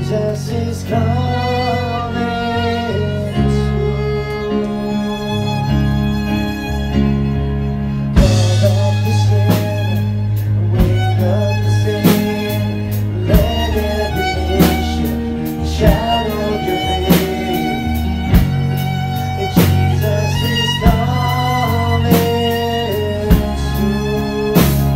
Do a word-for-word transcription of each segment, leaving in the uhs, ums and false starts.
Jesus is coming soon. Call up the sinner, wake up the sinner, let every nation shout of your faith. Jesus is coming soon.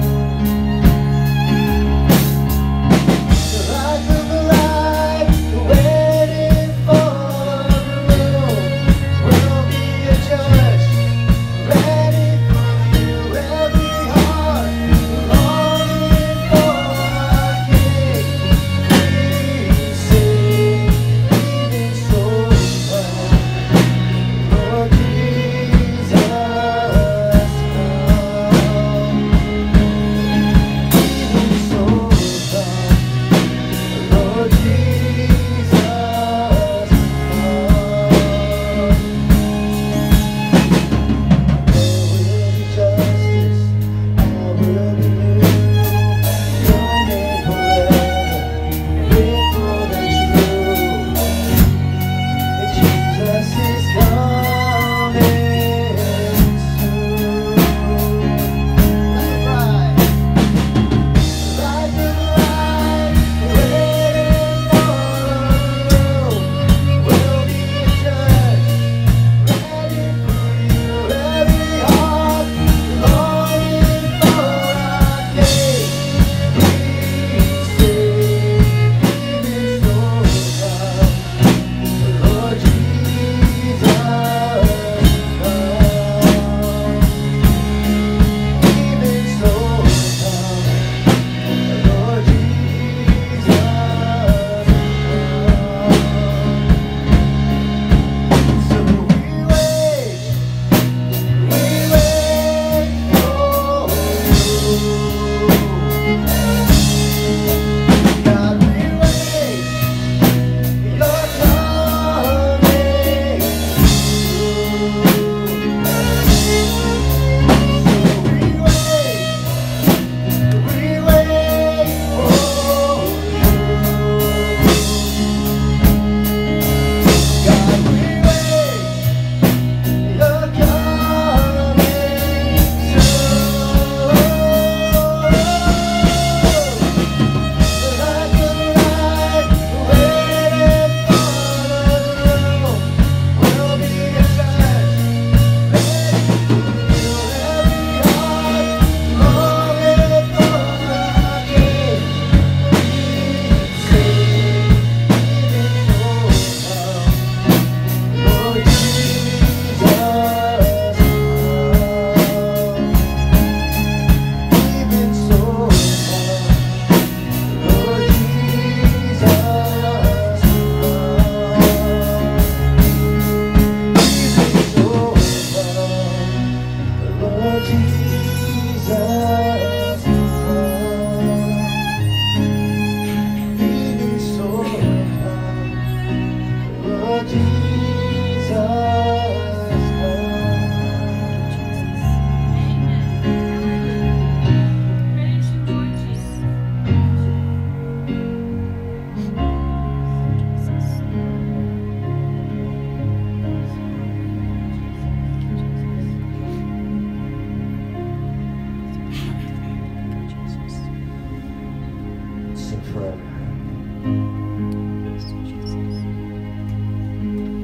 Like the light waiting for the moon, will be a judge ready for you. Every heart longing for our King. We sing, even so come, Lord Jesus, come. Even so come, Lord Jesus, come. There will be justice, all will be new. Your name forever, faithful and true. Jesus is coming soon. Right. Like the light waiting for the moon, will be a judge ready for you. Every heart longing for our King. We sing, even so come, Lord Jesus, come. Even so come, Lord Jesus, come. So we wait, we wait for you. God, we wait, you're coming soon. So we wait, we wait for you. God, we wait, you're coming soon. Like the light waiting for the moon, will be a judge ready for you. Every heart longing for our King. We sing, even so come, Lord Jesus, come. Even so come, Lord Jesus, come. Even so come, Lord Jesus, come. Even so come, Lord Jesus, come. Sing forever.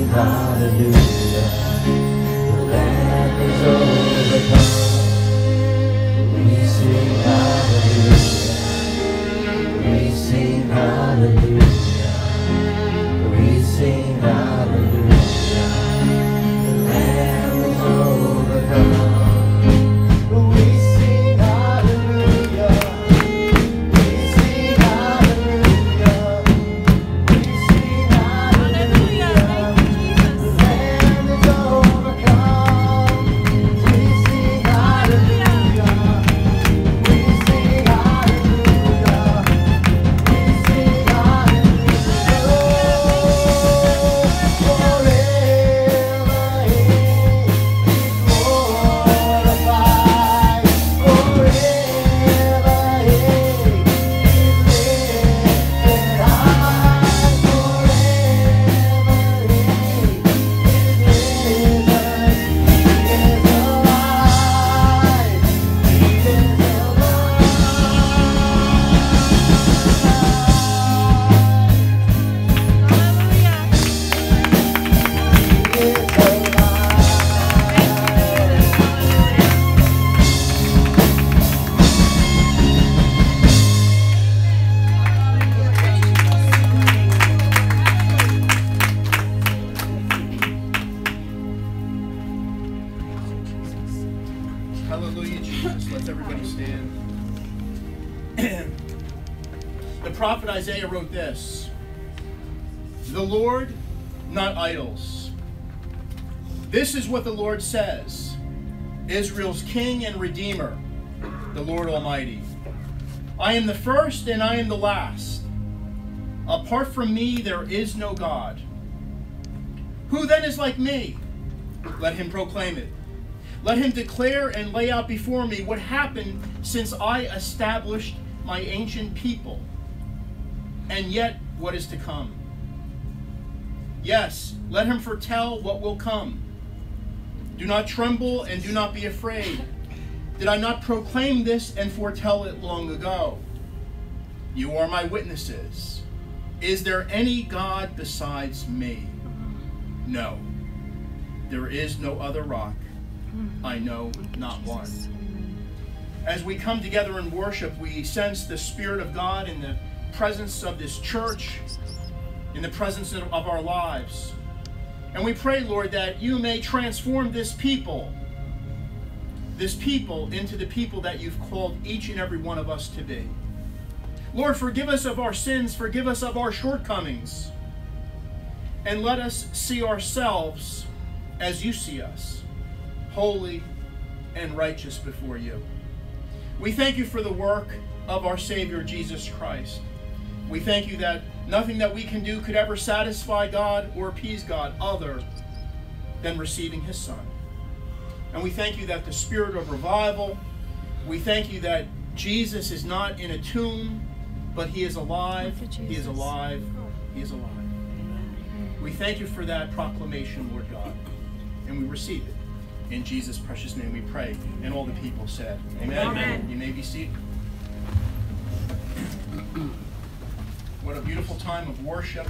hallelujah. The Lamb is overcome. We sing hallelujah. We sing hallelujah. We sing hallelujah. The Lamb is overcome. We sing hallelujah. We sing hallelujah. We sing hallelujah. The Lamb is overcome. We sing hallelujah. We sing hallelujah. We sing hallelujah. Forever He is glorified. Forever He is lifted high. Forever He is risen. He is alive. He is Hallelujah, Jesus. Let's everybody stand. The prophet Isaiah wrote this: "The Lord, not idols. This is what the Lord says, Israel's King and Redeemer, the Lord Almighty. I am the first and I am the last. Apart from me there is no God. Who then is like me? Let him proclaim it. Let him declare and lay out before me what happened since I established my ancient people, and yet what is to come. Yes, let him foretell what will come. Do not tremble and do not be afraid. Did I not proclaim this and foretell it long ago? You are my witnesses. Is there any God besides me? No. There is no other rock. I know not one." As we come together in worship, we sense the Spirit of God in the presence of this church, in the presence of our lives. And we pray, Lord, that you may transform this people, this people into the people that you've called each and every one of us to be. Lord, forgive us of our sins, forgive us of our shortcomings, and let us see ourselves as you see us, holy and righteous before you. We thank you for the work of our Savior, Jesus Christ. We thank you that nothing that we can do could ever satisfy God or appease God other than receiving his Son. And we thank you that the spirit of revival, we thank you that Jesus is not in a tomb, but he is alive, he is alive, he is alive. We thank you for that proclamation, Lord God, and we receive it. In Jesus' precious name we pray. And all the people said, amen. Amen. You may be seated. What a beautiful time of worship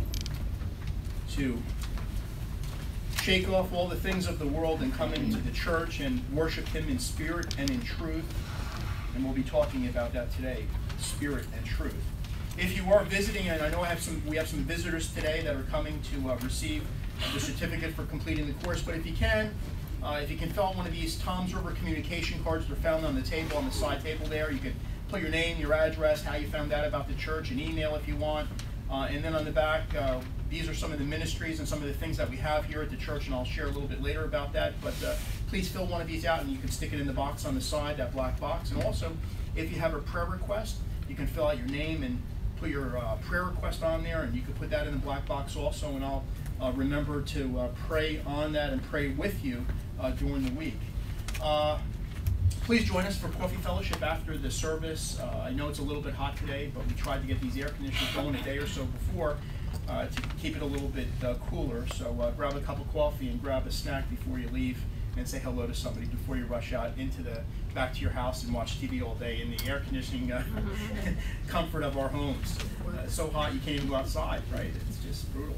to shake off all the things of the world and come into the church and worship him in spirit and in truth. And we'll be talking about that today, spirit and truth. If you are visiting, and I know I have some, we have some visitors today that are coming to uh, receive the certificate for completing the course, but if you can, Uh, if you can fill out one of these Tom's River communication cards, they're found on the table, on the side table there. You can put your name, your address, how you found out about the church, an email if you want. Uh, and then on the back, uh, these are some of the ministries and some of the things that we have here at the church, and I'll share a little bit later about that. But uh, please fill one of these out, and you can stick it in the box on the side, that black box. And also, if you have a prayer request, you can fill out your name and put your uh, prayer request on there, and you can put that in the black box also, and I'll uh, remember to uh, pray on that and pray with you Uh, during the week. Uh, please join us for Coffee Fellowship after the service. Uh, I know it's a little bit hot today, but we tried to get these air conditioners going a day or so before uh, to keep it a little bit uh, cooler. So uh, grab a cup of coffee and grab a snack before you leave, and say hello to somebody before you rush out into the back to your house and watch T V all day in the air conditioning uh, comfort of our homes. Uh, it's so hot you can't even go outside, right? It's just brutal.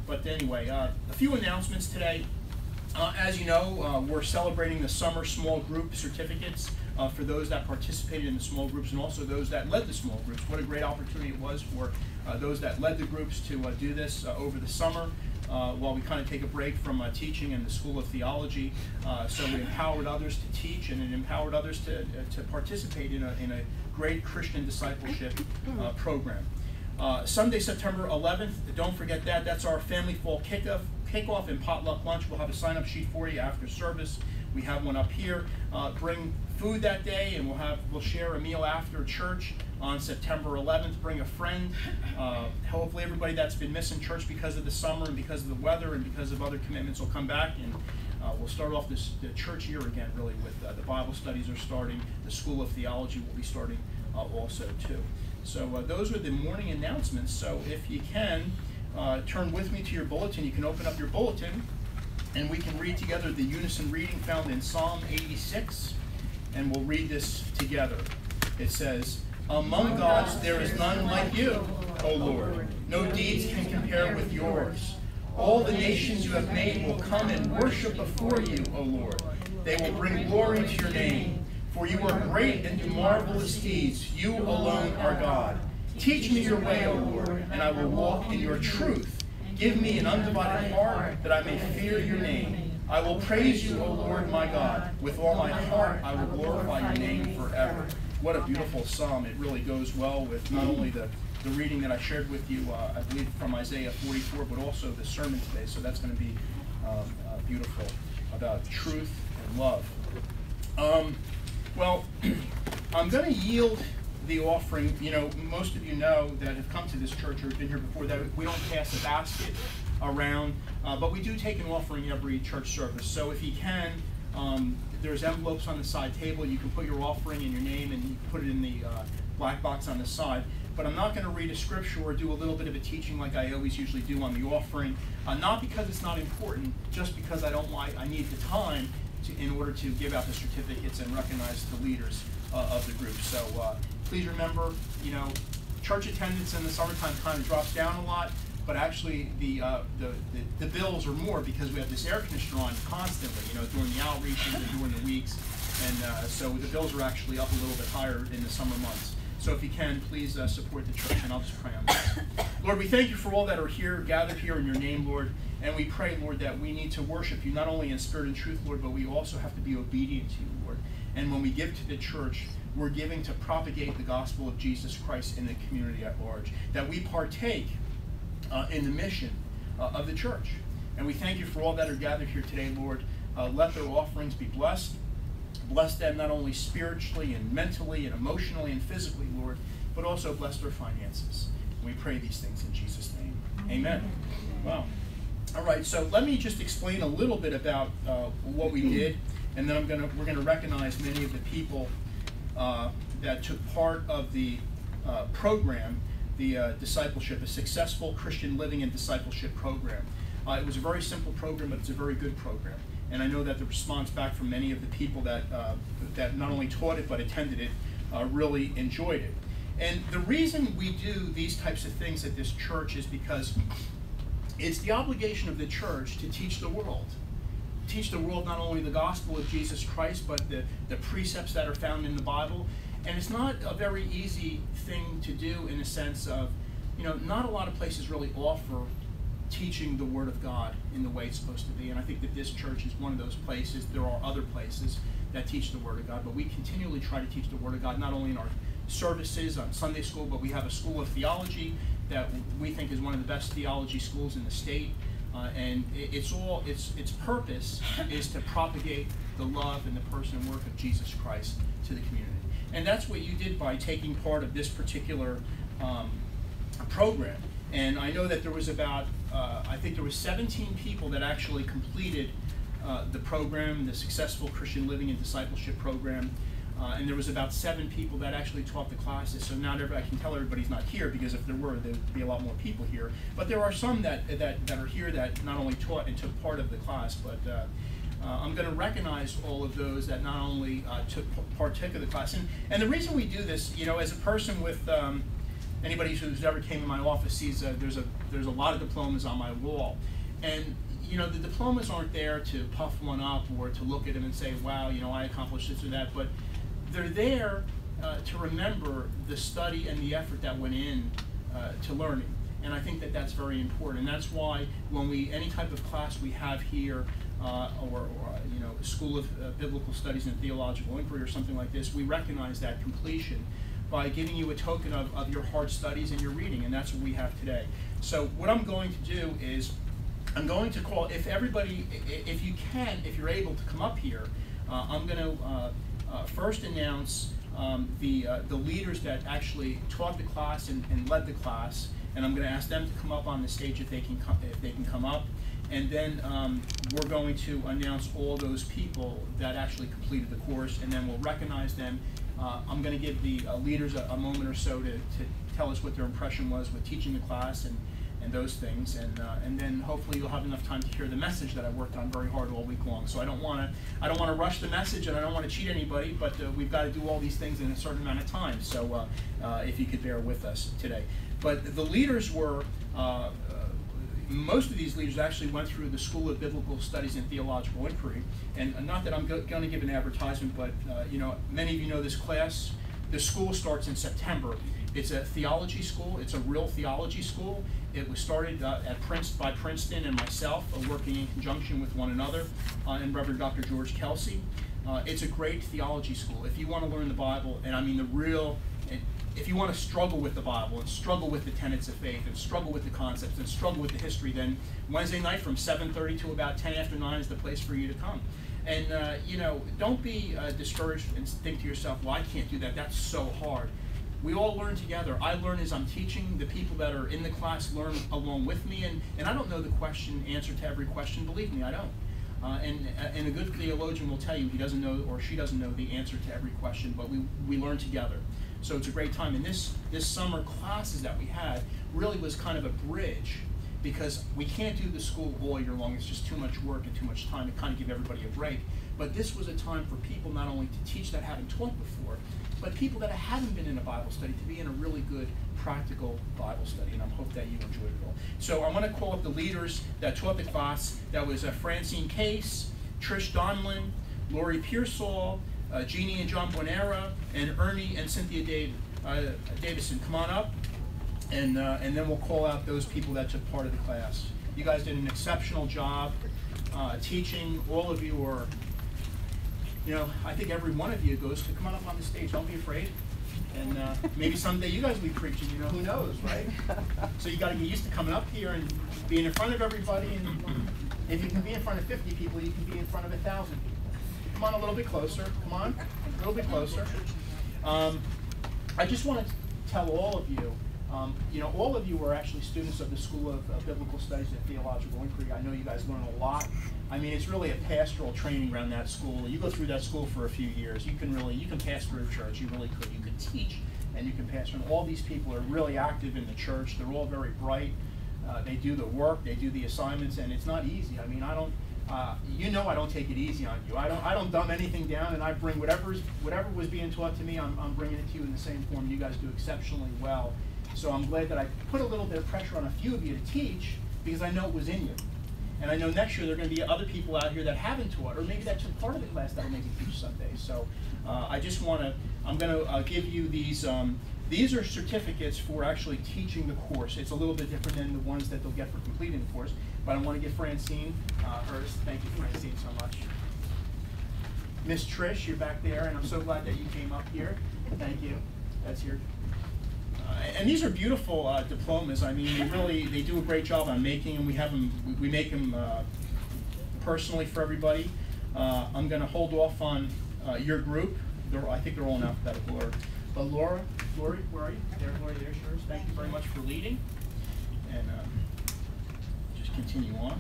But anyway, uh, a few announcements today. Uh, as you know, uh, we're celebrating the summer small group certificates uh, for those that participated in the small groups and also those that led the small groups. What a great opportunity it was for uh, those that led the groups to uh, do this uh, over the summer uh, while we kind of take a break from uh, teaching in the School of Theology. Uh, so we empowered others to teach, and it empowered others to, uh, to participate in a, in a great Christian discipleship uh, program. Uh, Sunday, September eleventh, don't forget that. That's our family fall kickoff, kickoff and potluck lunch. We'll have a sign-up sheet for you after service. We have one up here. Uh, bring food that day, and we'll have we'll share a meal after church on September eleventh. Bring a friend. Uh, hopefully, everybody that's been missing church because of the summer and because of the weather and because of other commitments will come back, and uh, we'll start off this the church year again. Really, with uh, the Bible studies are starting. The School of Theology will be starting uh, also too. So uh, those are the morning announcements. So if you can, uh, turn with me to your bulletin. You can open up your bulletin, and we can read together the unison reading found in Psalm eighty-six, and we'll read this together. It says, "Among gods there is none like you, O Lord. No deeds can compare with yours. All the nations you have made will come and worship before you, O Lord. They will bring glory to your name. For you are great and do marvelous deeds. You alone are God. Teach me your way, O Lord, and I will walk in your truth. Give me an undivided heart that I may fear your name. I will praise you, O Lord, my God. With all my heart I will glorify your name forever." What a beautiful psalm. It really goes well with not only the, the reading that I shared with you, uh, I believe from Isaiah forty-four, but also the sermon today. So that's going to be um, uh, beautiful about truth and love. Um, Well, I'm going to yield the offering. You know, most of you know that have come to this church or have been here before that we don't pass a basket around, uh, but we do take an offering every church service. So if you can, um, there's envelopes on the side table. You can put your offering and your name, and you can put it in the uh, black box on the side. But I'm not going to read a scripture or do a little bit of a teaching like I always usually do on the offering, uh, not because it's not important, just because I don't like, I need the time To, in order to give out the certificates and recognize the leaders uh, of the group. So uh, please remember, you know, church attendance in the summertime kind of drops down a lot, but actually the, uh, the, the the bills are more because we have this air conditioner on constantly, you know, during the outreaches and during the weeks, and uh, so the bills are actually up a little bit higher in the summer months. So if you can, please uh, support the church, and I'll just pray on this. Lord, we thank you for all that are here, gathered here in your name, Lord. And we pray, Lord, that we need to worship you not only in spirit and truth, Lord, but we also have to be obedient to you, Lord. And when we give to the church, we're giving to propagate the gospel of Jesus Christ in the community at large. That we partake uh, in the mission uh, of the church. And we thank you for all that are gathered here today, Lord. Uh, let their offerings be blessed. Bless them not only spiritually and mentally and emotionally and physically, Lord, but also bless their finances. And we pray these things in Jesus' name. Amen. Wow. All right, so let me just explain a little bit about uh, what we did, and then I'm gonna we're gonna recognize many of the people uh, that took part of the uh, program, the uh, discipleship, a successful Christian living and discipleship program. Uh, it was a very simple program, but it's a very good program, and I know that the response back from many of the people that uh, that not only taught it but attended it uh, really enjoyed it. And the reason we do these types of things at this church is because it's the obligation of the church to teach the world. Teach the world not only the gospel of Jesus Christ, but the, the precepts that are found in the Bible. And it's not a very easy thing to do in the sense of, you know, not a lot of places really offer teaching the Word of God in the way it's supposed to be. And I think that this church is one of those places. There are other places that teach the Word of God, but we continually try to teach the Word of God, not only in our services on Sunday school, but we have a School of Theology that we think is one of the best theology schools in the state, uh, and it, it's all its its purpose is to propagate the love and the person and work of Jesus Christ to the community, and that's what you did by taking part of this particular um, program. And I know that there was about uh, I think there was seventeen people that actually completed uh, the program, the Successful Christian Living and Discipleship Program. Uh, and there was about seven people that actually taught the classes. So not every, I can tell everybody's not here, because if there were, there would be a lot more people here. But there are some that that, that are here that not only taught and took part of the class, but uh, uh, I'm going to recognize all of those that not only uh, took partook of the class. And and the reason we do this, you know, as a person with um, anybody who's ever came in my office sees uh, there's a there's a lot of diplomas on my wall, and you know the diplomas aren't there to puff one up or to look at them and say, wow, you know, I accomplished this or that, but they're there uh, to remember the study and the effort that went in uh, to learning. And I think that that's very important. And that's why when we, any type of class we have here, uh, or, or you know, School of uh, Biblical Studies and Theological Inquiry or something like this, we recognize that completion by giving you a token of, of your hard studies and your reading, and that's what we have today. So what I'm going to do is, I'm going to call, if everybody, if you can, if you're able to come up here, uh, I'm going to uh, uh, first announce um, the, uh, the leaders that actually taught the class and, and led the class, and I'm going to ask them to come up on the stage if they can come, if they can come up. And then um, we're going to announce all those people that actually completed the course, and then we'll recognize them. Uh, I'm going to give the uh, leaders a, a moment or so to, to tell us what their impression was with teaching the class and, and those things, and uh, and then hopefully you'll have enough time to hear the message that I worked on very hard all week long. So I don't want to I don't want to rush the message, and I don't want to cheat anybody, but uh, we've got to do all these things in a certain amount of time. So uh, uh, if you could bear with us today. But the leaders were, uh, uh, most of these leaders actually went through the School of Biblical Studies and Theological Inquiry. And not that I'm go going to give an advertisement, but uh, you know, many of you know this class. The school starts in September. It's a theology school. It's a real theology school. It was started uh, at Princeton by Princeton and myself, uh, working in conjunction with one another, uh, and Reverend Doctor George Kelsey. Uh, it's a great theology school. If you want to learn the Bible, and I mean the real, if you want to struggle with the Bible and struggle with the tenets of faith and struggle with the concepts and struggle with the history, then Wednesday night from seven thirty to about ten after nine is the place for you to come. And uh, you know, don't be uh, discouraged and think to yourself, well, I can't do that. That's so hard. We all learn together. I learn as I'm teaching. The people that are in the class learn along with me. And, and I don't know the question, answer to every question. Believe me, I don't. Uh, and, and a good theologian will tell you he doesn't know or she doesn't know the answer to every question, but we, we learn together. So it's a great time. And this, this summer classes that we had really was kind of a bridge, because we can't do the school all year long. It's just too much work and too much time to kind of give everybody a break. But this was a time for people not only to teach that haven't taught before, but people that haven't been in a Bible study to be in a really good practical Bible study, and I hope that you enjoyed it all. So I want to call up the leaders that taught the class. That was uh, Francine Case, Trish Donlin, Lori Pearsall, uh, Jeannie and John Bonera, and Ernie and Cynthia Dave, uh, Davison. Come on up, and, uh, and then we'll call out those people that took part of the class. You guys did an exceptional job uh, teaching. All of you are, you know, I think every one of you goes to come on up on the stage. Don't be afraid. And uh, maybe someday you guys will be preaching, you know, who knows, right? So you got to get used to coming up here and being in front of everybody. And if you can be in front of fifty people, you can be in front of a thousand people. Come on a little bit closer. Come on, a little bit closer. Um, I just want to tell all of you, um, you know, all of you are actually students of the School of uh, Biblical Studies and Theological Inquiry. I know you guys learn a lot. I mean, it's really a pastoral training around that school. You go through that school for a few years, you can really, you can pastor a church. You really could. You could teach, and you can pastor. And all these people are really active in the church. They're all very bright. Uh, they do the work. They do the assignments, and it's not easy. I mean, I don't. Uh, you know, I don't take it easy on you. I don't. I don't dumb anything down, and I bring whatever's whatever was being taught to me. I'm, I'm bringing it to you in the same form. You guys do exceptionally well. So I'm glad that I put a little bit of pressure on a few of you to teach, because I know it was in you. And I know next year there are going to be other people out here that haven't taught, or maybe that's part of the class that'll maybe teach someday. So uh, I just want to, I'm going to uh, give you these, um, these are certificates for actually teaching the course. It's a little bit different than the ones that they'll get for completing the course, but I want to give Francine uh, hers. Thank you, Francine, so much. Miss Trish, you're back there, and I'm so glad that you came up here. Thank you. That's your. Uh, and these are beautiful uh, diplomas. I mean, they really, they do a great job on making them. We have them, we, we make them uh, personally for everybody. Uh, I'm going to hold off on uh, your group. They're, I think they're all in alphabetical order. But Laura, Lori, where are you? There, Lori, there's yours. Thank you very much for leading. And um, just continue on.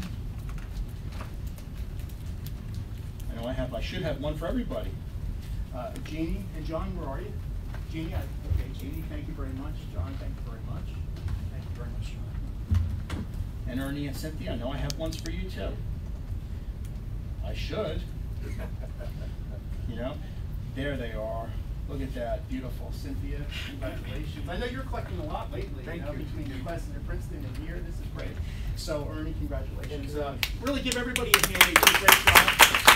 I know I have, I should have one for everybody. Uh, Jeannie and John, where are you? Jeannie, I, okay, Jeannie, thank you very much. John, thank you very much. Thank you very much, John. And Ernie and Cynthia, I know I have ones for you too. I should. You know, there they are. Look at that, beautiful. Cynthia, congratulations. I know you're collecting a lot lately. Thank you. Know, you. Between your classes at Princeton and here, this is great. So, Ernie, congratulations. Thank you. Uh, really give everybody a hand. They did a great job.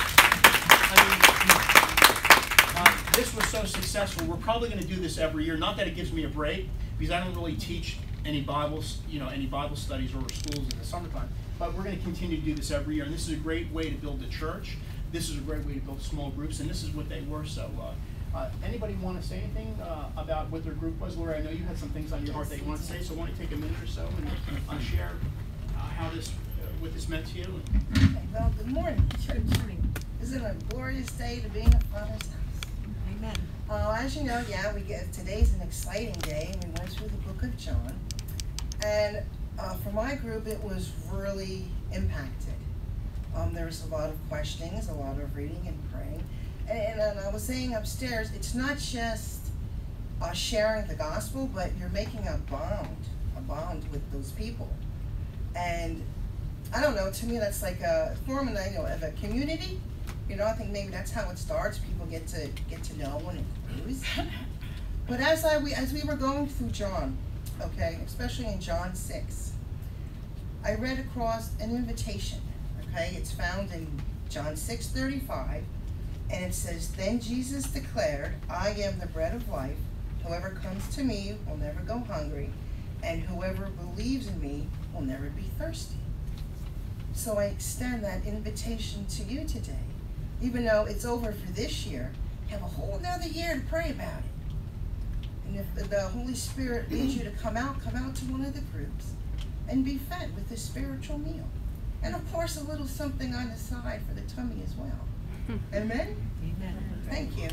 I mean, uh, this was so successful. We're probably going to do this every year. Not that it gives me a break, because I don't really teach any Bibles, you know, any Bible studies or schools in the summertime. But we're going to continue to do this every year, and this is a great way to build a church. This is a great way to build small groups, and this is what they were. So, uh, uh, anybody want to say anything uh, about what their group was? Laura, I know you had some things on your heart that you want to say, so why don't you take a minute or so and uh, share uh, how this, uh, what this meant to you? Okay, well, good morning, church. Isn't it a glorious day to be in the Father's house? Amen. Uh, as you know, yeah, we get today's an exciting day. We went through the book of John, and uh, for my group, it was really impacted. Um, there was a lot of questionings, a lot of reading and praying, and, and I was saying upstairs, it's not just uh, sharing the gospel, but you're making a bond, a bond with those people, and I don't know. To me, that's like a form, you know, of a community. You know, I think maybe that's how it starts. People get to get to know one and cruise. But as I we as we were going through John, okay, especially in John six, I read across an invitation. Okay, it's found in John six thirty-five, and it says, "Then Jesus declared, 'I am the bread of life. Whoever comes to me will never go hungry, and whoever believes in me will never be thirsty.'" So I extend that invitation to you today. Even though it's over for this year, have a whole nother year to pray about it. And if the Holy Spirit leads you to come out, come out to one of the groups and be fed with a spiritual meal. And of course, a little something on the side for the tummy as well. Amen? Amen. Thank you.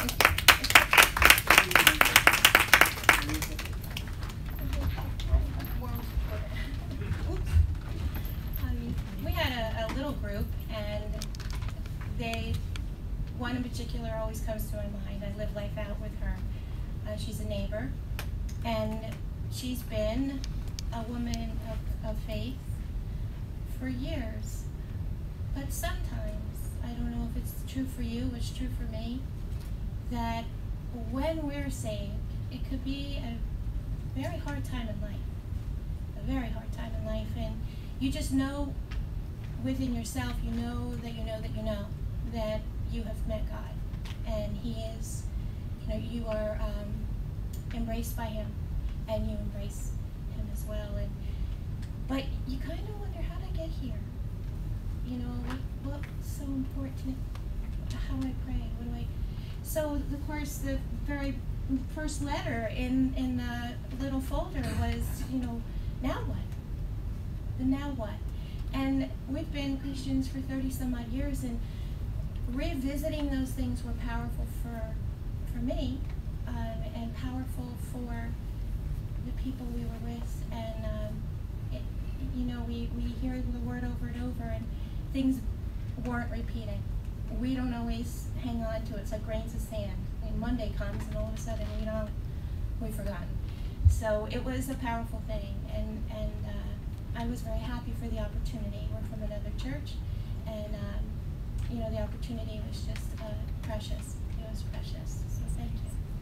Um, we had a, a little group, and they, one in particular always comes to my mind. I live life out with her. Uh, she's a neighbor, and she's been a woman of, of faith for years. But sometimes, I don't know if it's true for you, it's true for me, that when we're saved, it could be a very hard time in life. A very hard time in life, and you just know within yourself, you know that you know that you know that you have met God, and He is, you know, you are um, embraced by Him, and you embrace Him as well. And but you kind of wonder, how did I get here? You know, what, what's so important? How do I pray? What do I? So, of course, the very first letter in in the little folder was, you know, now what? The now what? And we've been Christians for thirty some odd years, and revisiting those things were powerful for for me, um, and powerful for the people we were with. And um, it, you know, we, we hear the word over and over, and things weren't repeating. We don't always hang on to it. It's like grains of sand. I mean, Monday comes, and all of a sudden we don't, we've forgotten. So it was a powerful thing, and and uh, I was very happy for the opportunity. We're from another church, and um, you know, the opportunity was just uh, precious. It was precious. So thank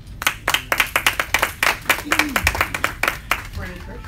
you. Brandon Church.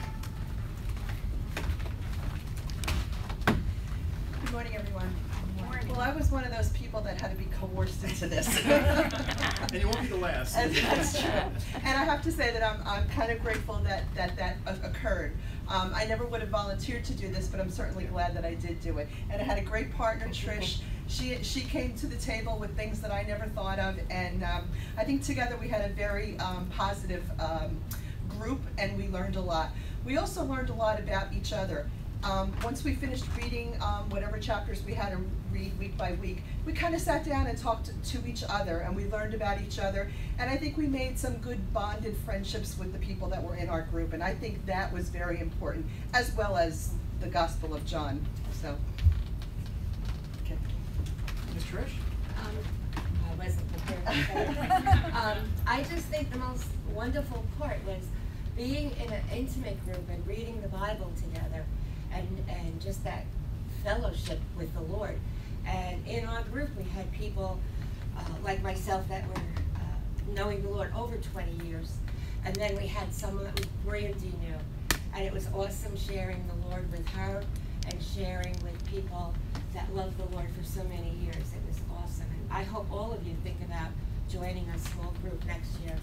Good morning, everyone. Well, I was one of those people that had to be coerced into this. And you won't be the last. And that's true. And I have to say that I'm, I'm kind of grateful that that, that occurred. Um, I never would have volunteered to do this, but I'm certainly glad that I did do it. And I had a great partner, Trish. She, she came to the table with things that I never thought of, and um, I think together we had a very um, positive um, group, and we learned a lot. We also learned a lot about each other. Um, once we finished reading um, whatever chapters we had to read week by week, we kind of sat down and talked to, to each other, and we learned about each other, and I think we made some good bonded friendships with the people that were in our group, and I think that was very important, as well as the Gospel of John. So, okay. Miz Trish? Um, I wasn't prepared. um, I just think the most wonderful part was being in an intimate group and reading the Bible together, and, and just that fellowship with the Lord. And in our group, we had people uh, like myself that were uh, knowing the Lord over twenty years. And then we had someone that was brandy new. And it was awesome sharing the Lord with her and sharing with people that love the Lord for so many years. It was awesome. And I hope all of you think about joining a small group next year.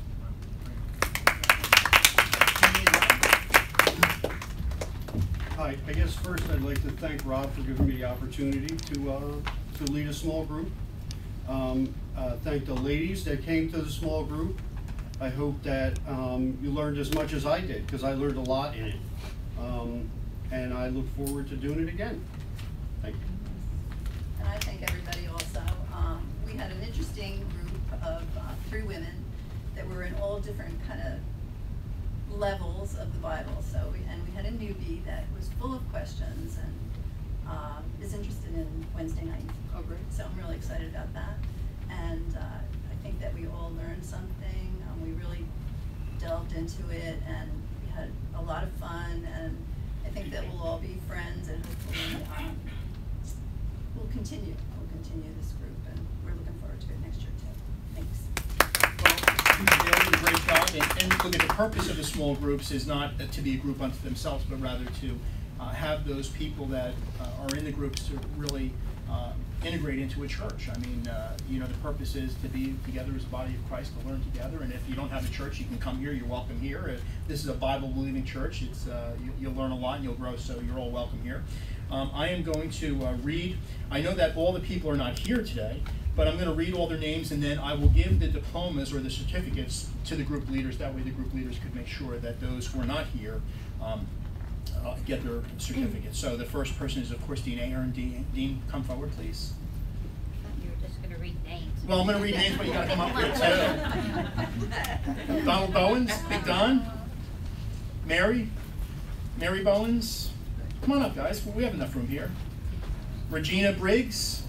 Hi, I guess first I'd like to thank Rob for giving me the opportunity to uh, to lead a small group. Um, uh, thank the ladies that came to the small group. I hope that um, you learned as much as I did, because I learned a lot in it. Um, and I look forward to doing it again. Thank you. And I thank everybody also. Um, we had an interesting group of uh, three women that were in all different kind of levels of the Bible. So, we, and we had a newbie that was full of questions and um, is interested in Wednesday night. Oh, great. So I'm really excited about that. And uh, I think that we all learned something. Um, we really delved into it, and we had a lot of fun. And I think that we'll all be friends, and hopefully um, we'll continue. We'll continue this group, and we're looking forward to it next year too. Thanks. Well, they did a great job, and, and look at the purpose of the small groups is not uh, to be a group unto themselves, but rather to uh, have those people that uh, are in the groups to really uh, integrate into a church. I mean, uh, you know, the purpose is to be together as a body of Christ, to learn together. And if you don't have a church, you can come here. You're welcome here. If this is a Bible-believing church. It's uh, you, you'll learn a lot and you'll grow. So you're all welcome here. Um, I am going to uh, read. I know that all the people are not here today, but I'm going to read all their names, and then I will give the diplomas or the certificates to the group leaders. That way, the group leaders could make sure that those who are not here um, uh, get their certificates. So the first person is, of course, Dean Ahern. Dean, Dean, come forward, please. You were just going to read names. Well, I'm going to read names, but you got to come up here too. Donald Bowens, Big Don. Mary, Mary Bowens. Come on up, guys. We have enough room here. Regina Briggs.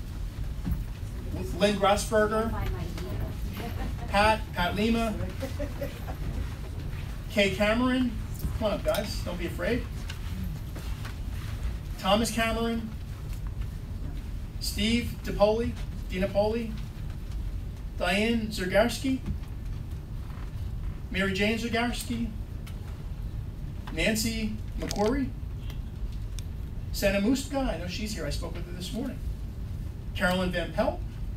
Lynn Grassberger. Pat, Pat Lima. Kay Cameron. Come on up, guys. Don't be afraid. Thomas Cameron. Steve DiPoli. DiNapoli. Diane Zergarski. Mary Jane Zergarski. Nancy McQuarrie. Santa Muska, I know she's here. I spoke with her this morning. Carolyn Van Pelt.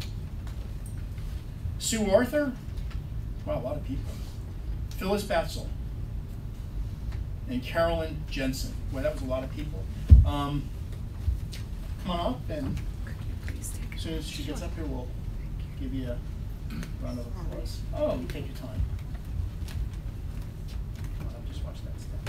Sue Arthur. Wow, a lot of people. Phyllis Batzel. And Carolyn Jensen. Well, that was a lot of people. Um, come on up, and as soon as she gets up here, we'll give you a round of applause. Oh, you take your time. Come on up, just watch that stuff.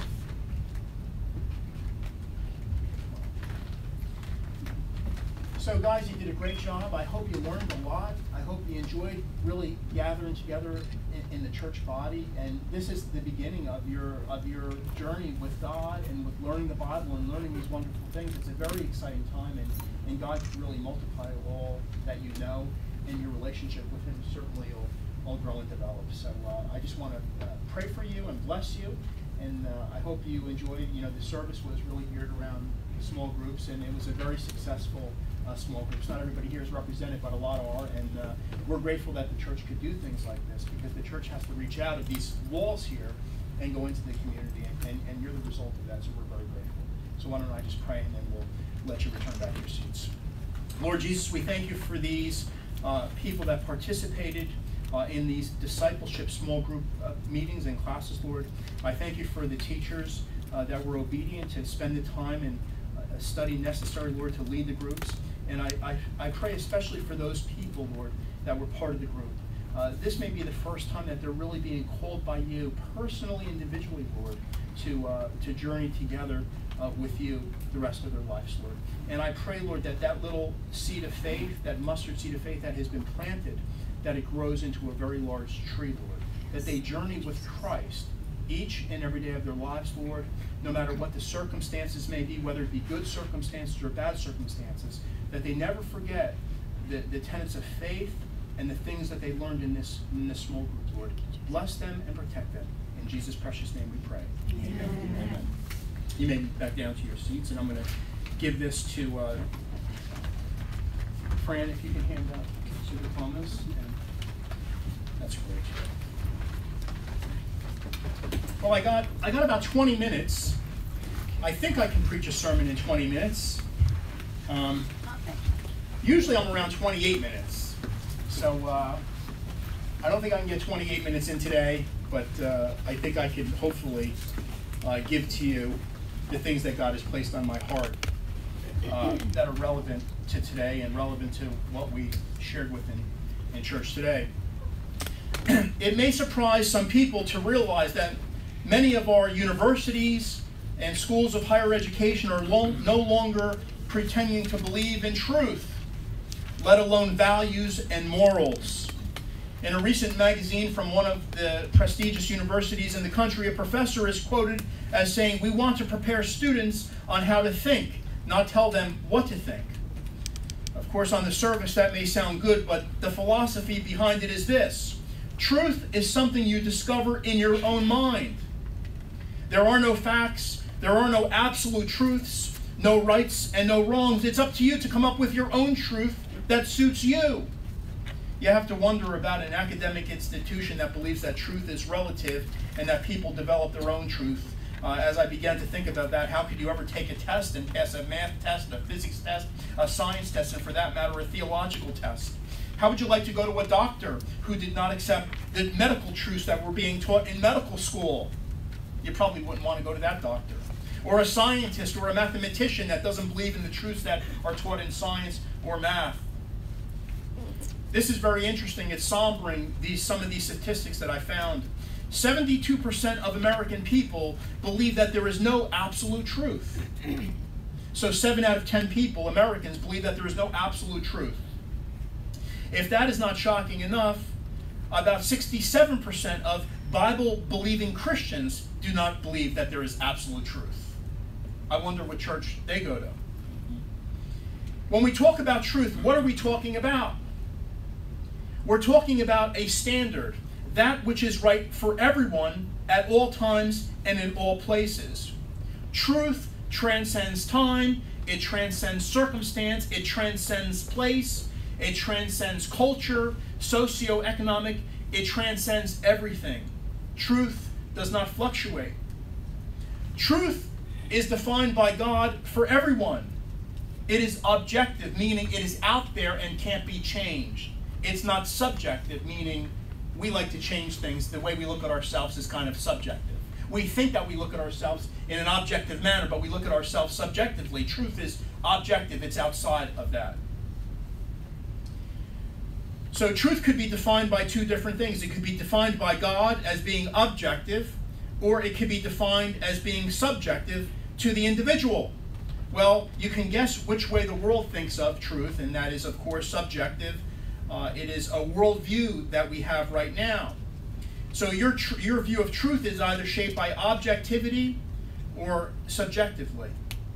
So guys, you did a great job. I hope you learned a lot. I hope you enjoyed really gathering together in, in the church body. And this is the beginning of your of your journey with God and with learning the Bible and learning these wonderful things. It's a very exciting time, and, and God can really multiply all that you know, and your relationship with Him certainly will, will grow and develop. So uh, I just want to uh, pray for you and bless you. And uh, I hope you enjoyed, you know, the service was really geared around small groups, and it was a very successful Uh, small groups. Not everybody here is represented, but a lot are, and uh, we're grateful that the church could do things like this, because the church has to reach out of these walls here and go into the community, and, and, and you're the result of that, so we're very grateful. So why don't I just pray, and then we'll let you return back to your seats. Lord Jesus, we thank you for these uh, people that participated uh, in these discipleship small group uh, meetings and classes, Lord. I thank you for the teachers uh, that were obedient to spend the time and uh, study necessary, Lord, to lead the groups. And I, I, I pray especially for those people, Lord, that were part of the group. Uh, this may be the first time that they're really being called by you personally, individually, Lord, to, uh, to journey together uh, with you the rest of their lives, Lord. And I pray, Lord, that that little seed of faith, that mustard seed of faith that has been planted, that it grows into a very large tree, Lord. That they journey with Christ each and every day of their lives, Lord, no matter what the circumstances may be, whether it be good circumstances or bad circumstances, that they never forget the, the tenets of faith and the things that they learned in this, in this small group, Lord. Bless them and protect them. In Jesus' precious name we pray. Amen. Amen. Amen. You may back down to your seats, and I'm going to give this to uh, Fran, if you can hand out your diplomas. And, uh, That's great. Well, I got I got about twenty minutes. I think I can preach a sermon in twenty minutes. Um, usually I'm around twenty-eight minutes. So uh, I don't think I can get twenty-eight minutes in today, but uh, I think I can hopefully uh, give to you the things that God has placed on my heart uh, that are relevant to today and relevant to what we shared with in, in church today. It may surprise some people to realize that many of our universities and schools of higher education are lo- no longer pretending to believe in truth, let alone values and morals. In a recent magazine from one of the prestigious universities in the country, a professor is quoted as saying, "We want to prepare students on how to think, not tell them what to think." Of course, on the surface that may sound good, but the philosophy behind it is this: truth is something you discover in your own mind. There are no facts, there are no absolute truths, no rights and no wrongs. It's up to you to come up with your own truth that suits you. You have to wonder about an academic institution that believes that truth is relative and that people develop their own truth. Uh, as I began to think about that, how could you ever take a test and pass a math test, a physics test, a science test, and for that matter, a theological test? How would you like to go to a doctor who did not accept the medical truths that were being taught in medical school? You probably wouldn't want to go to that doctor. Or a scientist or a mathematician that doesn't believe in the truths that are taught in science or math. This is very interesting. It's sombering, these, some of these statistics that I found. seventy-two percent of American people believe that there is no absolute truth. So seven out of ten people, Americans, believe that there is no absolute truth. If that is not shocking enough, about sixty-seven percent of Bible-believing Christians do not believe that there is absolute truth. I wonder what church they go to. When we talk about truth, what are we talking about? We're talking about a standard, that which is right for everyone at all times and in all places. Truth transcends time, it transcends circumstance, it transcends place, it transcends culture, socioeconomic, it transcends everything. Truth does not fluctuate. Truth is defined by God for everyone. It is objective, meaning it is out there and can't be changed. It's not subjective, meaning we like to change things. The way we look at ourselves is kind of subjective. We think that we look at ourselves in an objective manner, but we look at ourselves subjectively. Truth is objective. It's outside of that. So truth could be defined by two different things. It could be defined by God as being objective, or it could be defined as being subjective to the individual. Well, you can guess which way the world thinks of truth, and that is, of course, subjective. Uh, it is a worldview that we have right now. So your, tr- your view of truth is either shaped by objectivity or subjectively.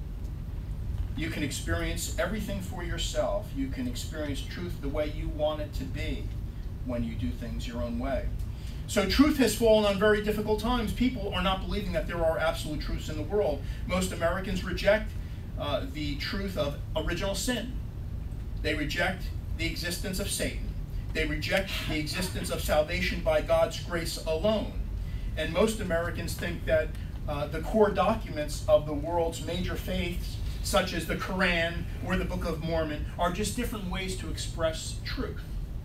You can experience everything for yourself. You can experience truth the way you want it to be when you do things your own way. So truth has fallen on very difficult times. People are not believing that there are absolute truths in the world. Most Americans reject uh, the truth of original sin. They reject the existence of Satan. They reject the existence of salvation by God's grace alone. And most Americans think that uh, the core documents of the world's major faiths, such as the Quran or the Book of Mormon, are just different ways to express truth.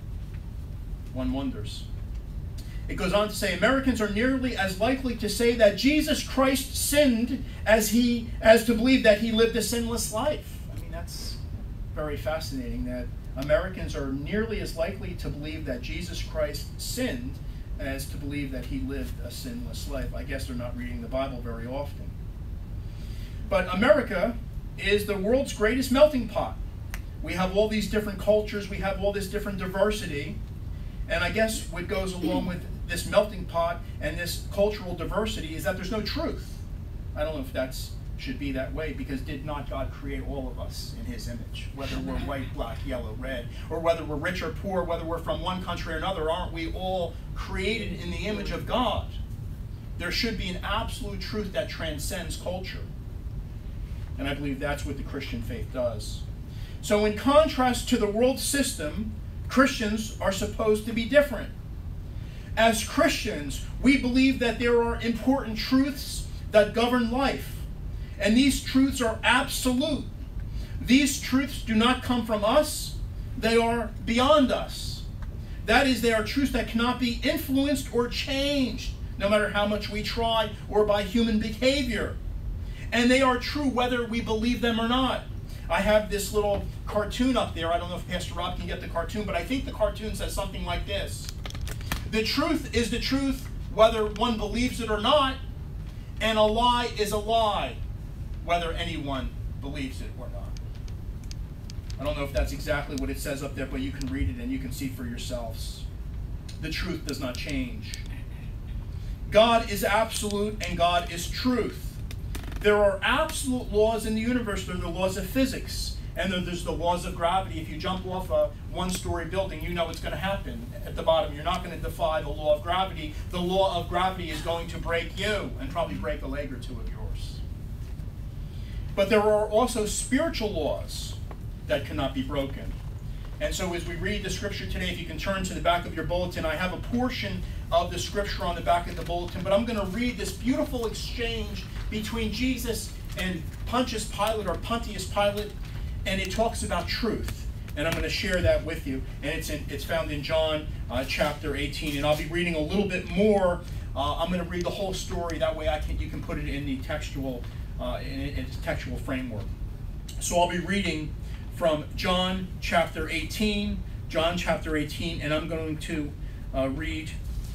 One wonders. It goes on to say, Americans are nearly as likely to say that Jesus Christ sinned as he as to believe that he lived a sinless life. I mean, that's very fascinating that Americans are nearly as likely to believe that Jesus Christ sinned as to believe that he lived a sinless life. I guess they're not reading the Bible very often. But America is the world's greatest melting pot. We have all these different cultures, we have all this different diversity, and I guess what goes along with this melting pot and this cultural diversity is that there's no truth. I don't know if that's should be that way, because did not God create all of us in his image? Whether we're white, black, yellow, red, or whether we're rich or poor, whether we're from one country or another, aren't we all created in the image of God? There should be an absolute truth that transcends culture. And I believe that's what the Christian faith does. So in contrast to the world system, Christians are supposed to be different. As Christians, we believe that there are important truths that govern life, and these truths are absolute. These truths do not come from us, they are beyond us. That is, they are truths that cannot be influenced or changed, no matter how much we try, or by human behavior. And they are true whether we believe them or not. I have this little cartoon up there. I don't know if Pastor Rob can get the cartoon, but I think the cartoon says something like this. The truth is the truth whether one believes it or not, and a lie is a lie whether anyone believes it or not. I don't know if that's exactly what it says up there, but you can read it and you can see for yourselves. The truth does not change. God is absolute and God is truth. There are absolute laws in the universe. There are the laws of physics, and then there's the laws of gravity. If you jump off a one-story building, you know what's going to happen at the bottom. You're not going to defy the law of gravity. The law of gravity is going to break you and probably break a leg or two of yours. But there are also spiritual laws that cannot be broken. And so as we read the scripture today, if you can turn to the back of your bulletin, I have a portion of the scripture on the back of the bulletin, but I'm going to read this beautiful exchange between Jesus and Pontius Pilate, or Pontius Pilate, and it talks about truth. And I'm going to share that with you. And it's in, it's found in John uh, chapter eighteen. And I'll be reading a little bit more. Uh, I'm going to read the whole story. That way I can you can put it in the textual uh, in, in its textual framework. So I'll be reading from John chapter eighteen, John chapter eighteen, and I'm going to uh, read,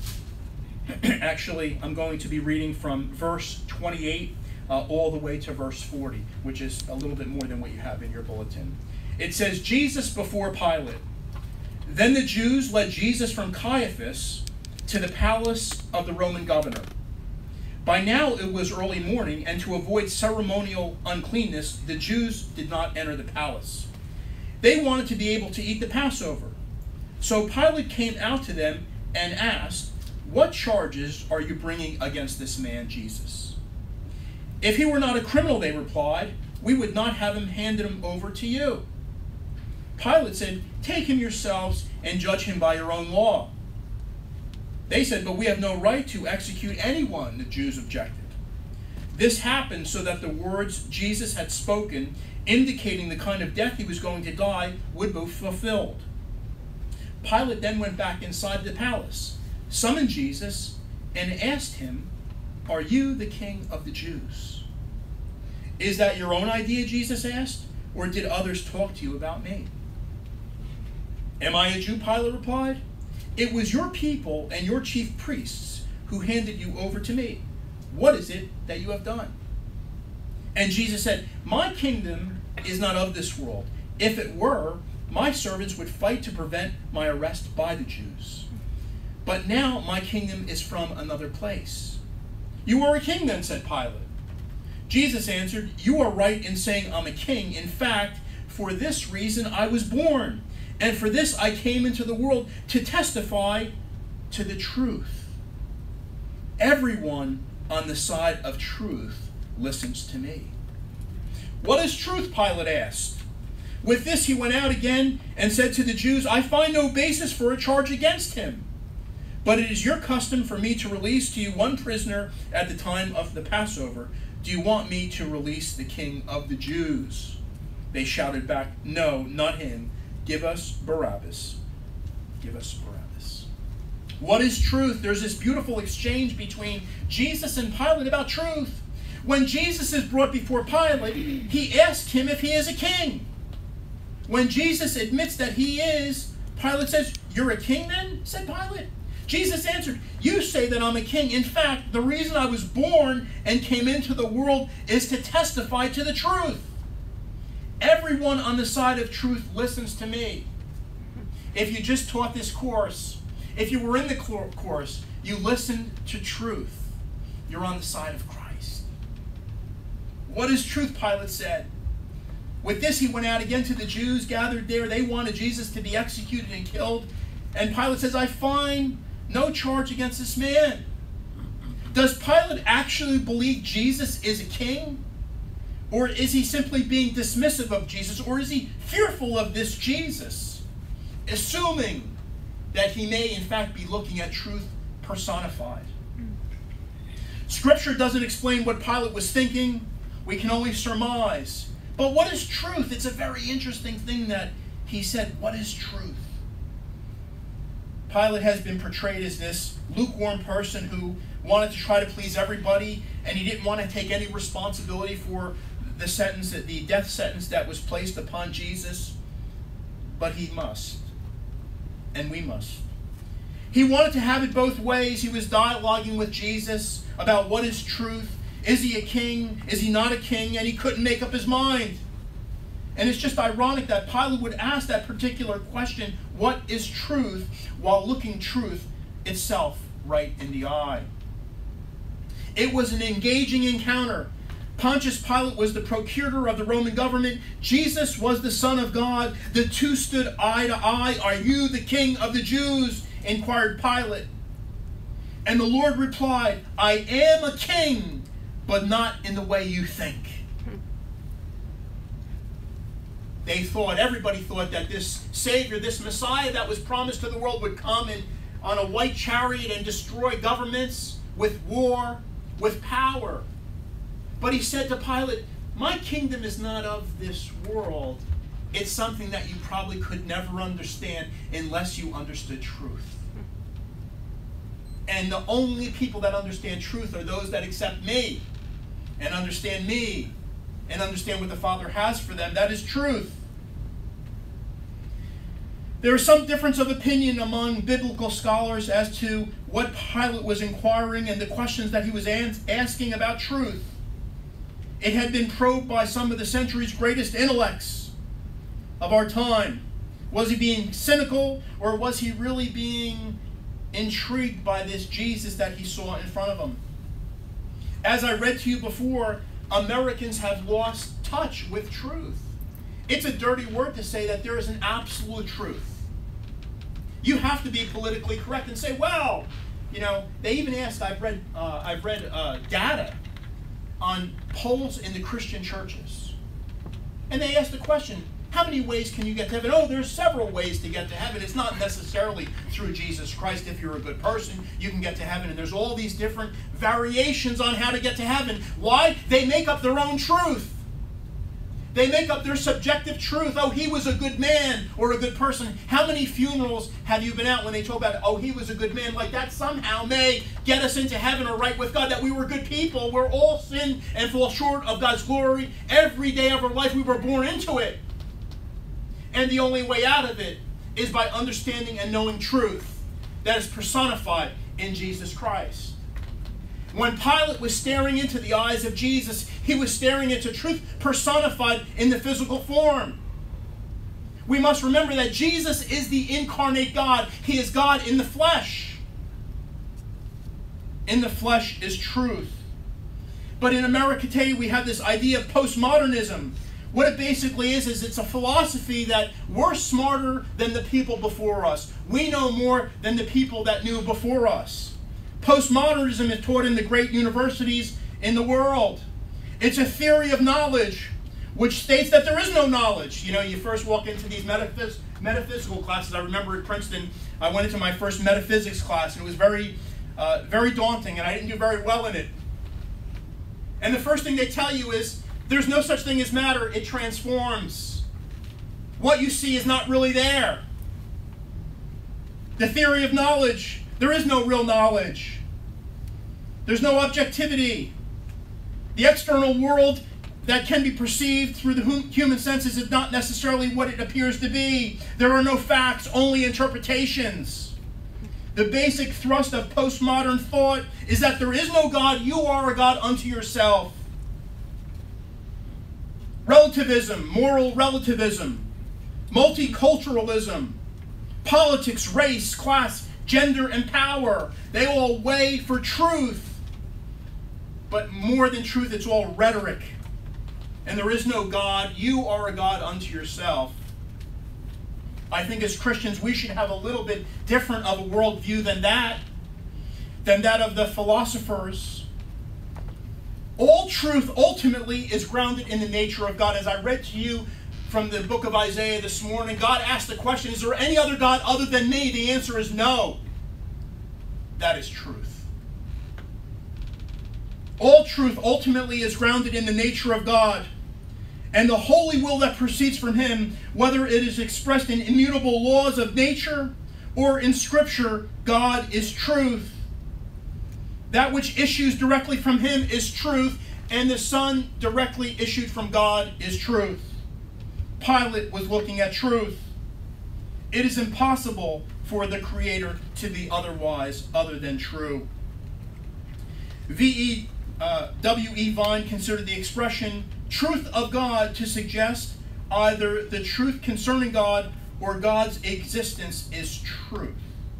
actually, I'm going to be reading from verse twenty-eight uh, all the way to verse forty, which is a little bit more than what you have in your bulletin. It says, Jesus before Pilate. Then the Jews led Jesus from Caiaphas to the palace of the Roman governor. By now it was early morning, and to avoid ceremonial uncleanness, the Jews did not enter the palace. They wanted to be able to eat the Passover. So Pilate came out to them and asked, "What charges are you bringing against this man, Jesus?" "If he were not a criminal," they replied, "we would not have him handed him over to you." Pilate said, "Take him yourselves and judge him by your own law." They said, "But we have no right to execute anyone," the Jews objected. This happened so that the words Jesus had spoken, indicating the kind of death he was going to die, would be fulfilled. Pilate then went back inside the palace, summoned Jesus, and asked him, "Are you the king of the Jews?" "Is that your own idea," Jesus asked, "or did others talk to you about me?" "Am I a Jew?" Pilate replied. "It was your people and your chief priests who handed you over to me. What is it that you have done?" And Jesus said, "My kingdom is not of this world. If it were, my servants would fight to prevent my arrest by the Jews. But now my kingdom is from another place." "You are a king then," said Pilate. Jesus answered, "You are right in saying I'm a king. In fact, for this reason I was born, and for this I came into the world, to testify to the truth. Everyone on the side of truth listens to me." "What is truth?" Pilate asked. With this he went out again and said to the Jews, "I find no basis for a charge against him. But it is your custom for me to release to you one prisoner at the time of the Passover. Do you want me to release the king of the Jews?" They shouted back, "No, not him. Give us Barabbas. Give us Barabbas." What is truth? There's this beautiful exchange between Jesus and Pilate about truth. When Jesus is brought before Pilate, he asks him if he is a king. When Jesus admits that he is, Pilate says, "You're a king then?" said Pilate. Jesus answered, "You say that I'm a king. In fact, the reason I was born and came into the world is to testify to the truth. Everyone on the side of truth listens to me." If you just taught this course, if you were in the course, you listened to truth. You're on the side of Christ. What is truth? Pilate said. With this he went out again to the Jews gathered there. They wanted Jesus to be executed and killed. And Pilate says, "I find no charge against this man." Does Pilate actually believe Jesus is a king? Or is he simply being dismissive of Jesus? Or is he fearful of this Jesus, assuming that he may in fact be looking at truth personified. Scripture doesn't explain what Pilate was thinking. We can only surmise. But what is truth? It's a very interesting thing that he said, what is truth? Pilate has been portrayed as this lukewarm person who wanted to try to please everybody, and he didn't want to take any responsibility for the sentence, the death sentence that was placed upon Jesus. But he must. And we must. He wanted to have it both ways. He was dialoguing with Jesus about what is truth. Is he a king? Is he not a king? And he couldn't make up his mind. And it's just ironic that Pilate would ask that particular question, what is truth, while looking truth itself right in the eye. It was an engaging encounter. Pontius Pilate was the procurator of the Roman government. Jesus was the Son of God. The two stood eye to eye. Are you the King of the Jews? Inquired Pilate. And the Lord replied, I am a king, but not in the way you think. They thought, everybody thought that this Savior, this Messiah that was promised to the world would come and on a white chariot and destroy governments with war, with power. But he said to Pilate, my kingdom is not of this world. It's something that you probably could never understand unless you understood truth. And the only people that understand truth are those that accept me and understand me and understand what the Father has for them. That is truth. There is some difference of opinion among biblical scholars as to what Pilate was inquiring and the questions that he was asking about truth. It had been probed by some of the century's greatest intellects of our time. Was he being cynical, or was he really being intrigued by this Jesus that he saw in front of him? As I read to you before, Americans have lost touch with truth. It's a dirty word to say that there is an absolute truth. You have to be politically correct and say, well, you know, they even asked, I've read, uh, I've read uh, data on polls in the Christian churches. And they asked the question, how many ways can you get to heaven? Oh, there's several ways to get to heaven. It's not necessarily through Jesus Christ. If you're a good person, you can get to heaven. And there's all these different variations on how to get to heaven. Why? They make up their own truth. They make up their subjective truth. Oh, he was a good man or a good person. How many funerals have you been at when they talk about, oh, he was a good man? Like that somehow may get us into heaven or right with God, that we were good people. We're all sin and fall short of God's glory. Every day of our life we were born into it. And the only way out of it is by understanding and knowing truth that is personified in Jesus Christ. When Pilate was staring into the eyes of Jesus, he was staring into truth personified in the physical form. We must remember that Jesus is the incarnate God. He is God in the flesh. In the flesh is truth. But in America today, we have this idea of postmodernism. What it basically is, is it's a philosophy that we're smarter than the people before us. We know more than the people that knew before us. Postmodernism is taught in the great universities in the world. It's a theory of knowledge which states that there is no knowledge. You know, you first walk into these metaphys metaphysical classes. I remember at Princeton, I went into my first metaphysics class, and it was very, uh, very daunting, and I didn't do very well in it. And the first thing they tell you is, there's no such thing as matter, it transforms. What you see is not really there. The theory of knowledge. There is no real knowledge. There's no objectivity. The external world that can be perceived through the human senses is not necessarily what it appears to be. There are no facts, only interpretations. The basic thrust of postmodern thought is that there is no God, you are a God unto yourself. Relativism, moral relativism, multiculturalism, politics, race, class, gender, and power. They all weigh for truth. But more than truth, it's all rhetoric. And there is no God. You are a God unto yourself. I think as Christians, we should have a little bit different of a worldview than that, than that of the philosophers. All truth ultimately is grounded in the nature of God. As I read to you from the book of Isaiah this morning, God asked the question, is there any other God other than me? The answer is no. That is truth. All truth ultimately is grounded in the nature of God and the holy will that proceeds from him, whether it is expressed in immutable laws of nature or in Scripture. God is truth. That which issues directly from him is truth, and the Son directly issued from God is truth. Pilate was looking at truth. It is impossible for the Creator to be otherwise other than true. V E Uh, W E Vine considered the expression truth of God to suggest either the truth concerning God or God's existence is truth.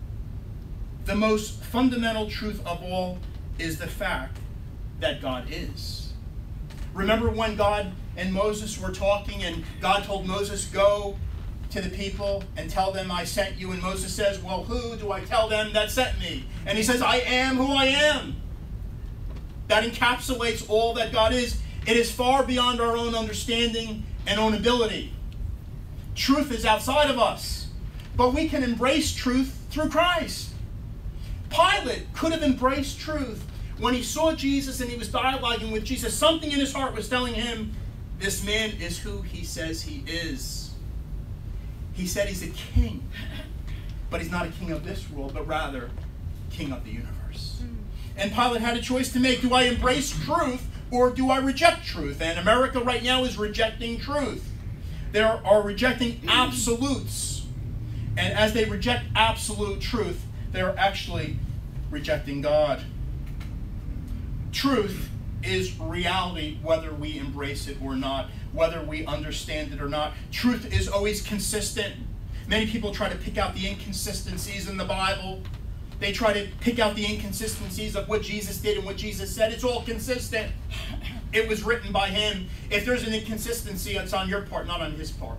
The most fundamental truth of all is the fact that God is. Remember when God and Moses were talking and God told Moses, go to the people and tell them I sent you, and Moses says, well, who do I tell them that sent me? And he says, I am who I am. That encapsulates all that God is. It is far beyond our own understanding and own ability. Truth is outside of us, but we can embrace truth through Christ. Pilate could have embraced truth when he saw Jesus and he was dialoguing with Jesus. Something in his heart was telling him, this man is who he says he is. He said he's a king, but he's not a king of this world, but rather king of the universe. And Pilate had a choice to make. Do I embrace truth or do I reject truth? And America right now is rejecting truth. They are rejecting absolutes. And as they reject absolute truth, they're actually rejecting God. Truth is reality whether we embrace it or not, whether we understand it or not. Truth is always consistent. Many people try to pick out the inconsistencies in the Bible. They try to pick out the inconsistencies of what Jesus did and what Jesus said. It's all consistent. It was written by him. If there's an inconsistency, it's on your part, not on his part.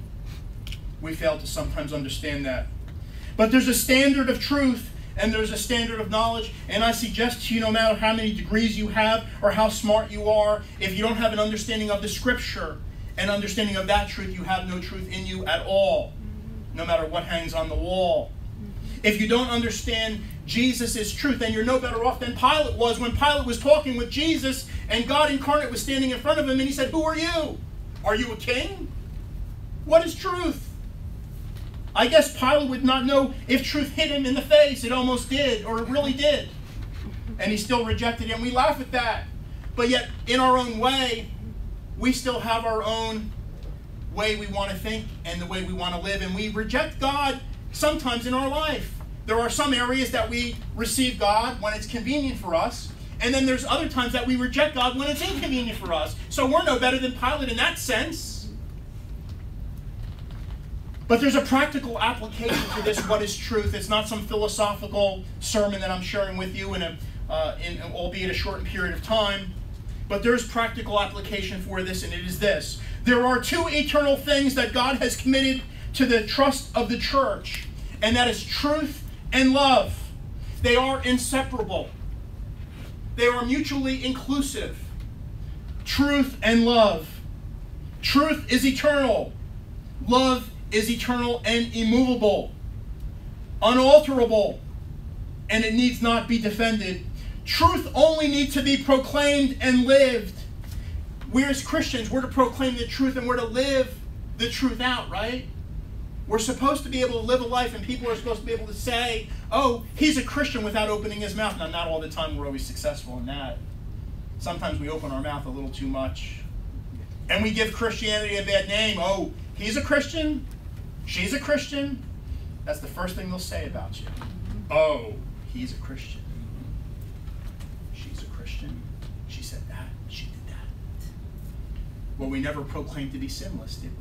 We fail to sometimes understand that. But there's a standard of truth and there's a standard of knowledge. And I suggest to you, no matter how many degrees you have or how smart you are, if you don't have an understanding of the Scripture and understanding of that truth, you have no truth in you at all, no matter what hangs on the wall. If you don't understand Jesus is truth, then you're no better off than Pilate was when Pilate was talking with Jesus and God incarnate was standing in front of him and he said, who are you? Are you a king? What is truth? I guess Pilate would not know if truth hit him in the face. It almost did, or it really did. And he still rejected it. And we laugh at that. But yet, in our own way, we still have our own way we want to think and the way we want to live. And we reject God sometimes in our life. There are some areas that we receive God when it's convenient for us. And then there's other times that we reject God when it's inconvenient for us. So we're no better than Pilate in that sense. But there's a practical application to this, what is truth. It's not some philosophical sermon that I'm sharing with you, in a, uh, in, albeit a shortened period of time. But there's practical application for this, and it is this. There are two eternal things that God has committed to the trust of the church, and that is truth and love. They are inseparable. They are mutually inclusive. Truth and love. Truth is eternal. Love is eternal and immovable, unalterable, and it needs not be defended. Truth only needs to be proclaimed and lived. We as Christians, we're to proclaim the truth and we're to live the truth out, right? We're supposed to be able to live a life and people are supposed to be able to say, oh, he's a Christian without opening his mouth. Now, not all the time we're always successful in that. Sometimes we open our mouth a little too much. And we give Christianity a bad name. Oh, he's a Christian? She's a Christian? That's the first thing they'll say about you. Oh, he's a Christian. She's a Christian. She said that. She did that. Well, we never proclaimed to be sinless, did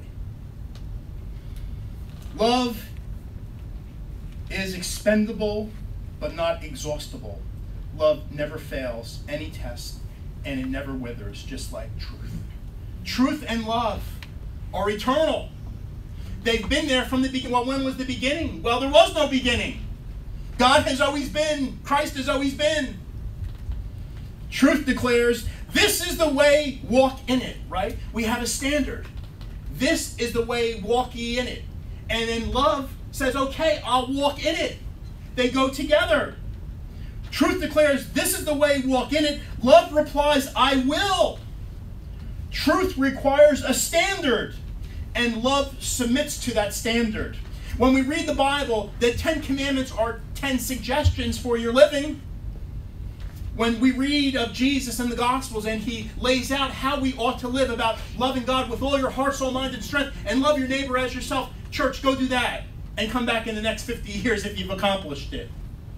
we? Love is expendable, but not exhaustible. Love never fails any test, and it never withers, just like truth. Truth and love are eternal. They've been there from the beginning. Well, when was the beginning? Well, there was no beginning. God has always been. Christ has always been. Truth declares, this is the way, walk in it, right? We have a standard. This is the way, walk ye in it. And then love says, okay, I'll walk in it. They go together. Truth declares, this is the way, walk in it. Love replies, I will. Truth requires a standard, and love submits to that standard. When we read the Bible, the Ten Commandments are ten suggestions for your living. When we read of Jesus in the Gospels and he lays out how we ought to live about loving God with all your heart, soul, mind, and strength, and love your neighbor as yourself, church, go do that and come back in the next fifty years if you've accomplished it.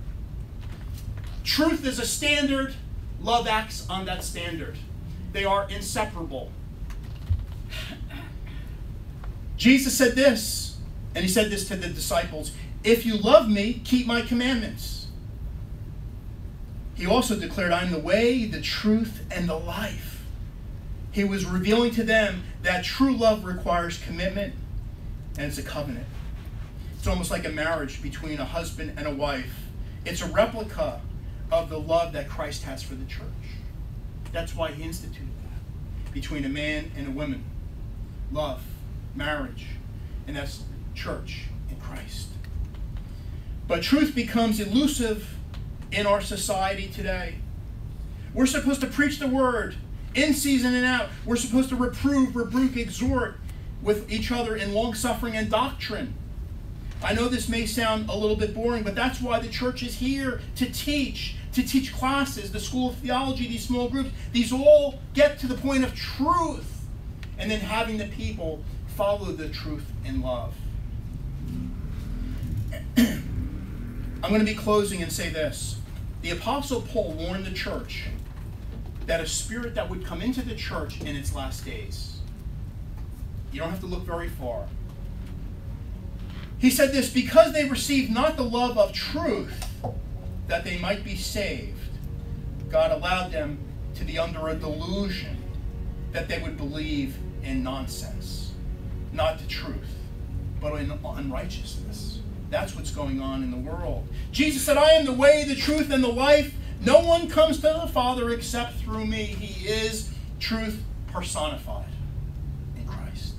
Truth is a standard. Love acts on that standard. They are inseparable. Jesus said this, and he said this to the disciples, if you love me, keep my commandments. He also declared, I am the way, the truth, and the life. He was revealing to them that true love requires commitment, and it's a covenant. It's almost like a marriage between a husband and a wife. It's a replica of the love that Christ has for the church. That's why he instituted that. Between a man and a woman. Love, marriage, and that's church in Christ. But truth becomes elusive in our society today. We're supposed to preach the word in season and out. We're supposed to reprove, rebuke, exhort with each other in long-suffering and doctrine. I know this may sound a little bit boring, but that's why the church is here to teach, to teach classes, the School of Theology, these small groups. These all get to the point of truth, and then having the people follow the truth in love. I'm going to be closing and say this. The Apostle Paul warned the church that a spirit that would come into the church in its last days. You don't have to look very far. He said this, because they received not the love of truth that they might be saved, God allowed them to be under a delusion that they would believe in nonsense, not the truth, but in unrighteousness. That's what's going on in the world. Jesus said, I am the way, the truth, and the life. No one comes to the Father except through me. He is truth personified in Christ.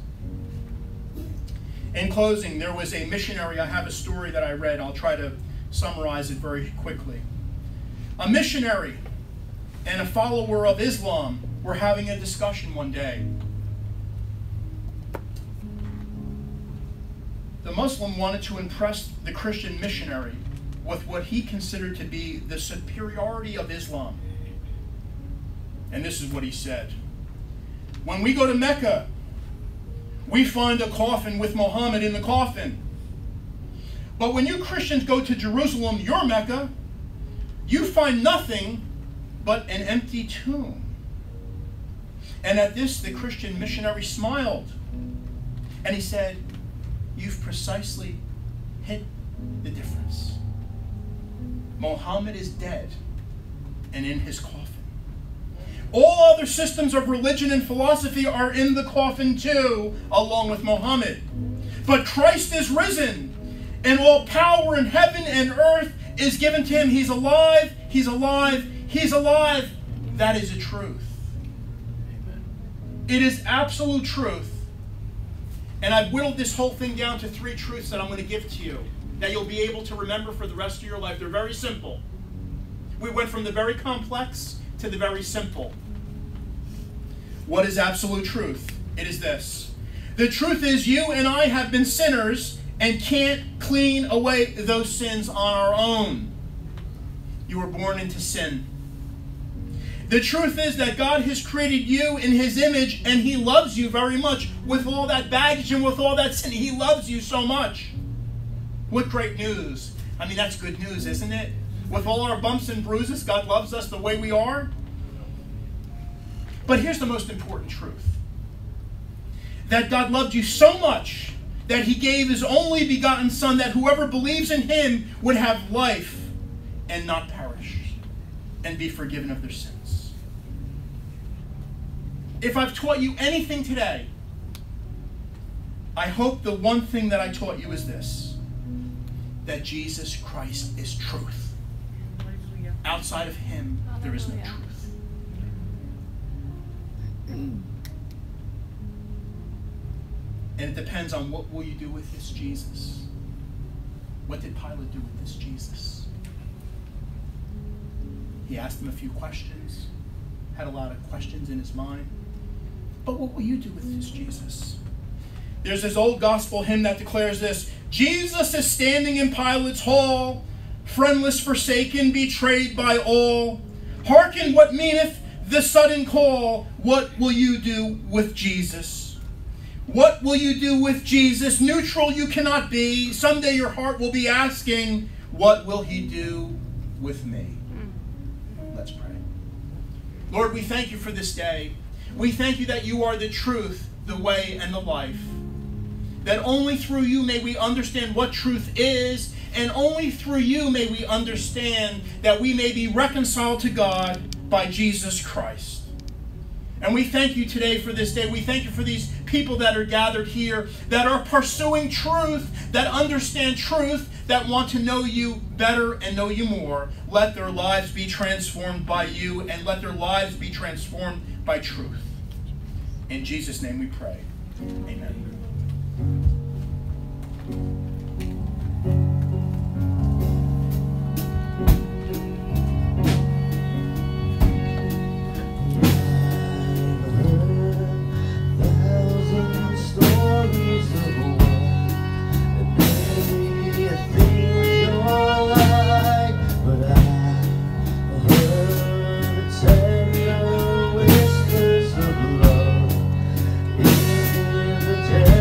In closing, there was a missionary. I have a story that I read. I'll try to summarize it very quickly. A missionary and a follower of Islam were having a discussion one day. The Muslim wanted to impress the Christian missionary with what he considered to be the superiority of Islam. And this is what he said. When we go to Mecca, we find a coffin with Muhammad in the coffin. But when you Christians go to Jerusalem, your Mecca, you find nothing but an empty tomb. And at this, the Christian missionary smiled. And he said, you've precisely hit the difference. Muhammad is dead and in his coffin. All other systems of religion and philosophy are in the coffin too, along with Muhammad. But Christ is risen, and all power in heaven and earth is given to him. He's alive, he's alive, he's alive. That is a truth. Amen. It is absolute truth. And I've whittled this whole thing down to three truths that I'm going to give to you that you'll be able to remember for the rest of your life. They're very simple. We went from the very complex to the very simple. What is absolute truth? It is this. The truth is you and I have been sinners and can't clean away those sins on our own. You were born into sin. The truth is that God has created you in his image and he loves you very much. With all that baggage and with all that sin, he loves you so much. What great news. I mean, that's good news, isn't it? With all our bumps and bruises, God loves us the way we are. But here's the most important truth. That God loved you so much that he gave his only begotten Son, that whoever believes in him would have life and not perish and be forgiven of their sins. If I've taught you anything today, I hope the one thing that I taught you is this, that Jesus Christ is truth. Outside of him, there is no truth. And it depends on what will you do with this Jesus. What did Pilate do with this Jesus? He asked them a few questions, had a lot of questions in his mind. But what will you do with this Jesus? There's this old gospel hymn that declares this: Jesus is standing in Pilate's hall, friendless, forsaken, betrayed by all. Hearken what meaneth the sudden call. What will you do with Jesus? What will you do with Jesus? Neutral you cannot be. Someday your heart will be asking, what will he do with me? Let's pray. Lord, we thank you for this day. We thank you that you are the truth, the way, and the life. That only through you may we understand what truth is, and only through you may we understand that we may be reconciled to God by Jesus Christ. And we thank you today for this day. We thank you for these people that are gathered here, that are pursuing truth, that understand truth, that want to know you better and know you more. Let their lives be transformed by you, and let their lives be transformed by truth. In Jesus' name we pray. Amen. Whispers of love in the day.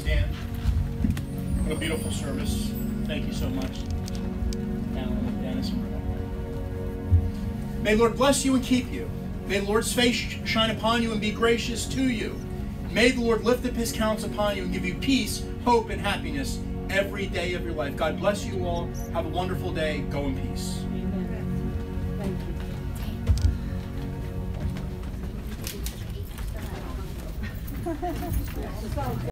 stand. What a beautiful service. Thank you so much, Alan and Dennis and Rebecca. May the Lord bless you and keep you. May the Lord's face shine upon you and be gracious to you. May the Lord lift up his countenance upon you and give you peace, hope, and happiness every day of your life. God bless you all. Have a wonderful day. Go in peace. Thank you.